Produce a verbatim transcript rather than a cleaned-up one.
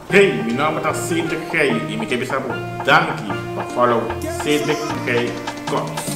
Hey, mi nome é Cedric Rey e me quer saber, Danke, follow Cedric Rey Cox.